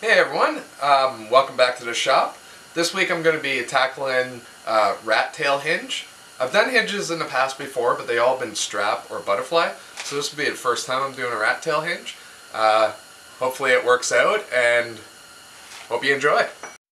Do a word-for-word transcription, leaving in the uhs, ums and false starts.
Hey everyone, um, welcome back to the shop. This week I'm going to be tackling uh, Rattail hinge. I've done hinges in the past before, but they all been strap or butterfly, so this will be the first time I'm doing a Rattail hinge. Uh, hopefully it works out, and hope you enjoy.